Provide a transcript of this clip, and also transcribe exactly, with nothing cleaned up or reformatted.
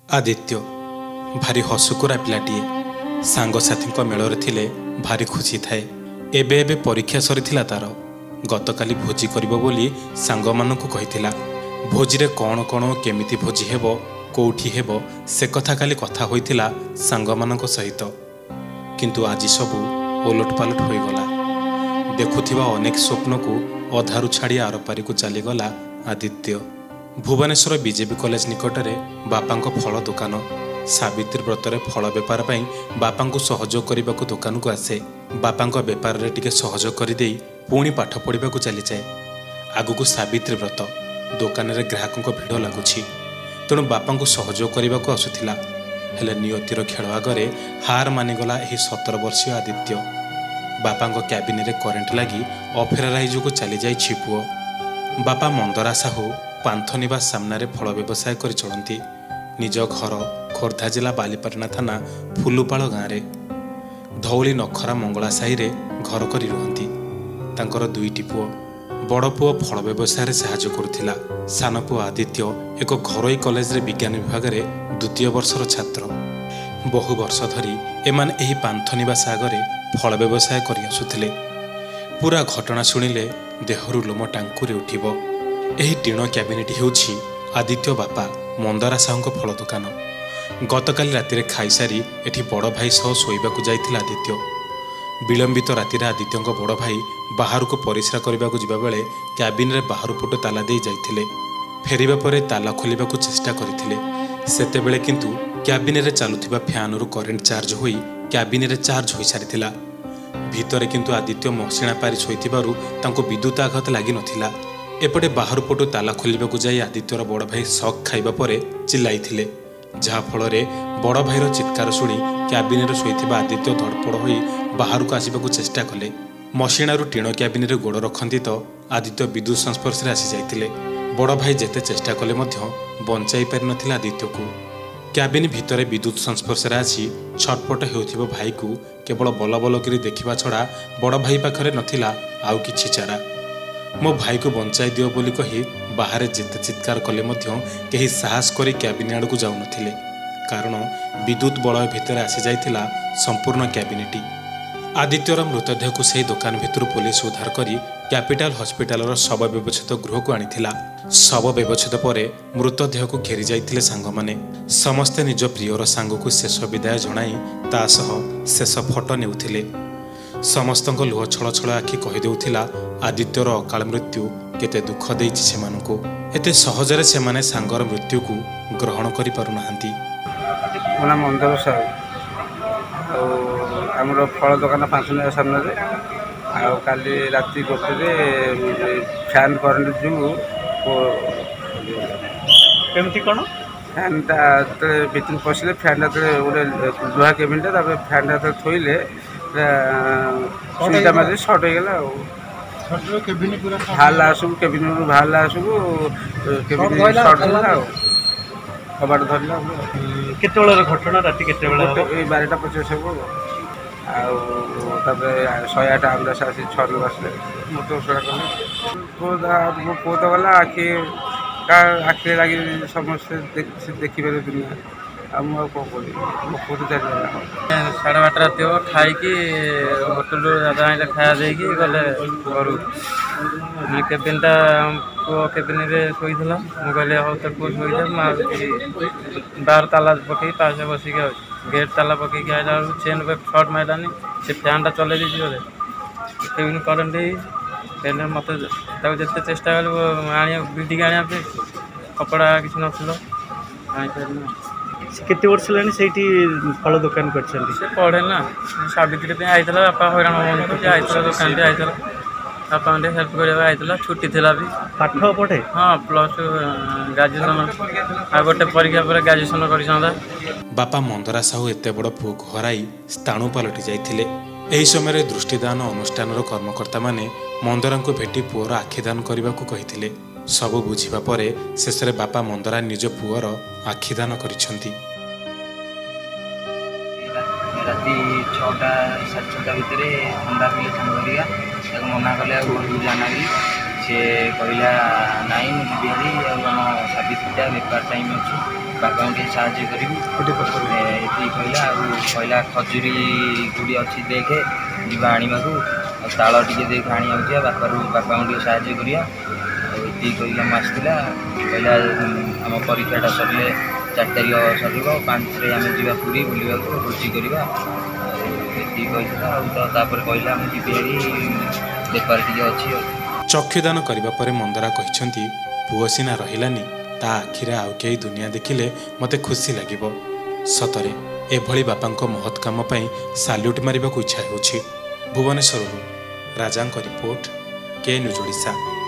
आदित्य भारी हसुकुरा पिलाटीए सांगसाथी मेलर थिले भारी खुशी थाए। एबे एबे परीक्षा सरीथिला तार गतकाली भोजी करिबो बोली सांग मानकु कहिथिला। भोजी रे कौन कौन केमिति भोजी हेबो कोठी हेबो से कथा काली कथा होइथिला सांग मानक सहित, किंतु आजि सबु ओलटपालट होई गला। देखुथिबा अनेक स्वप्न को अधारु छाड़ी आरपारी को चलीगला आदित्य। भुवनेश्वर बीजेपी कॉलेज निकटरे बापांको फल दुकान। सावित्री व्रतरे फल बेपार पाई बापांको सहयोग करने को दुकान को आसे। बापांको बेपार रे टिके सहयोग कर दे पुणी पाठ पढ़ा को चली जाए। आगु सावित्री व्रत दुकान रे ग्राहकों भिड़ लगुछि, तेणु बापांको सहयोग करने को आसुथिला। हेले नियतिर खेल आगे हार मानिगला यही सतर वर्षीय आदित्य। बापांको क्याबिन रे करेन्ट लगी अफेराराई जो चली जाइछि पुओ। बापा मंदरा साहू पांथ निवास सामने फल व्यवसाय कर चलती। निज घर खोर्धा जिला बालीपाटना थाना फुलुपाल गाँव में धौली नखरा मंगला साही रे घर कर रुहती। तांकर दुईटी पुओ। बड़ पुओ फल व्यवसाय साहाय्य करुथिला। सान पुओ आदित्य एक घरोई कॉलेज रे विज्ञान विभाग रे द्वितीय वर्षर छात्र। बहु वर्ष धरी एमान एही पांथ निवास आगरे फल व्यवसाय करि आसुथिले। पूरा घटना शुणिले देहरु लोम टांकुरी उठिबो। एही टीण क्याबिनेट हेउछि आदित्य बापा मंदरा साहू फल दुकान। गतकाली राति खाई सारी एठी बड़ भाई सह शोइबाकु जाइथिला आदित्य। विलंबित राति आदित्य बड़ भाई बाहर को परिश्रा करने को जिबा बेले क्याबिन रे बाहर पटो ताला दे जाइथिले। फेरिबा परे ताला खोलिबाकु चेष्टा करिथिले। सेतेबेले किंतु क्याबिन रे चालुथिबा फैन रु करेंट चार्ज होई क्याबिन रे चार्ज होई सारिथिला। भितरे किंतु आदित्य मसिणा पारि शोइथिबारु तांको विद्युत आघात लागि नथिला। एपटे बाहर पटु ताला खोलिबाकु जाई आदित्यर बड़ भाई शक खाइबा परे चिल्लाइथिले, जहा फଳରେ बड़ भाईर चित्कार शुणी क्याबिन रे शोइथिबा आदित्य धड़पड़ होई बाहर को आसिबाकु चेष्टा कले। मसिणारु टीण क्याबिन रे गोड़ रखंती तो आदित्य विद्युत संस्पर्श रे आसी जाइथिले। बड़ भाई जेते चेष्टा कले मध्य बंचाई पारि नथिला आदित्य को। क्याबिन भितरे विद्युत संस्पर्श रे आसी छटपट हेउथिबो भाई को केवल बल बल करी देखिबा छड़ा बड़ भाई पाखरे नथिला आउ किछि चारा। मो भाई को बंचाई दियो बोली कही बाहर जेते चित्कार कले मध्य केही साहस करी क्याबिन आड़ को जाउ नथिले, कारण विद्युत बलय भितर आसी जाइथिला संपूर्ण क्याबिनेटी। आदित्यर मृतदेह को सही दुकान भितर पुलिस उद्धार करी कैपिटल हॉस्पिटल शव व्यवच्छेद गृह को आनिथिला। शव व्यवच्छेद पर मृतदेह को घेरी जाइथिले सांग माने। समस्ते निज प्रियर सांग को शेष विदाय जणाई ता सह शेष फोटो नेउथिले। समस्तଙ୍କ लुह छଳ छଳ आखि कहि देउथिला आदित्यर अकाल मृत्यु केते दुख देइछि सेमानकु। एते सहजरे सेमाने सांगर मृत्यु को ग्रहण करि पारु नाहंती। मोना मंदर साहू आमर फल दुकान पांच नया सामने रे आ काली राति गोटे फैन करंट जो केमती कोन फैन ता भितर पसिले फैन गोटे लुहा केबिन फैन थोइले सुईटा मारे सर्ट हो गला। बाहर आसू केबिन बाहर आसू केबिन सर्ट होला कबाट धरला। केतेबेला घटना राति केतेबेला बारटा पचास हो शहे आठ आम्बुलांस आसी छन बसले मत उषा कले मो पुओ तो गला आखि आखिरे लगे समस्ते देखिपारे दुनिया आ मु कौन करी मो पुओ तो चलीगला। साढ़े बारटा राति हो खाई होटेल दादा आइले खाया देकी गले घर केबिनटा पुओ केबिन रे शोला। मुझे कहले हाँ तो पुओ शोजा बाहर ताला पकई पास बसिक गेट ताला पकईक आइला चेन पे सर्ट मारानी से फैनटा चल बोले केबिन करेन्ट पहले मत जिते चेष्टा कल आने बिल्डिंग आने कपड़ा किसी नथिल केते वर्ष लानी सेठी फल दुकान कर पढ़े ना सावित्री आईला बापा हईराण हो आईला दुकान टे आईला बापा हेल्प करवा छुट्टी थी भी पाठ पढ़े। हाँ प्लस ग्राजुएसन आ गोटे परीक्षा पर ग्राजुएसन कर। बापा मंदरा साहू एते बड़ पुओ को हराई स्थाणु पलटि जाइथिले। एही समय दृष्टिदान अनुष्ठान कर्मकर्ता माने मंदरा को भेटी पुओर आखिदान करने को कहिथिले। सबु बुझिबा परे शेषरे बापा मंदरा निज पुओर आखिदान करिसंती। राति छटा साढ़े छटा भितर ठंडा पिले सांगरिया मना कले घर को जाना भी सी कहला नाई मुझे आम सावित्रीटा बेपार टाइम अच्छे ବାପାଙ୍କୁ ଟିକେ ସାହାଯ୍ୟ କରିବି ଏତିକି କହିଲା। ଆଉ କହିଲା ଖଜୁରୀ ଗୁଡ଼ି ଅଛି ଦେଖେ ଯିବା ଆଣିବାକୁ, ଆଉ ତାଳ ଟିକେ ଦେଖେ ଆଣିବାକୁ ଯିବା, ବାପାରୁ ବାପାଙ୍କୁ ଟିକେ ସାହାଯ୍ୟ କରିବା। ଆଉ ଏତିକି କହିକି ଆମ ଆସିଥିଲା। କହିଲା ଆମ ପରୀକ୍ଷାଟା ସରିଲେ ଚାରି ତାରିଖ ସରିବ, ପାଞ୍ଚରେ ଆମେ ଯିବା ପୁରୀ ବୁଲିବାକୁ ଭୋଜି କରିବା। ଆଉ ଏତିକି କହିଥିଲା। ଆଉ ତ ତାପରେ କହିଲା ମୁଁ ଯିବି ହେରି ବେପାର ଟିକେ ଅଛି। ଆଉ ଚକ୍ଷୁଦାନ କରିବା ପରେ ମନ୍ଦରା କହିଛନ୍ତି, ପୁଅ ସିନା ରହିଲାନି, ତା ଆଖିରେ ଆଉ କେହି ଦୁନିଆ ଦେଖିଲେ ମୋତେ ଖୁସି ଲାଗିବ। ସତରେ ଏଭଳି ବାପାଙ୍କ ମହତ୍ କାମ ପାଇଁ ସାଲ୍ୟୁଟ୍ ମାରିବାକୁ ଇଚ୍ଛା ହେଉଛି। ଭୁବନେଶ୍ୱରରୁ ରାଜାଙ୍କ ରିପୋର୍ଟ, କେ ନ୍ୟୁଜ୍ ଓଡ଼ିଶା।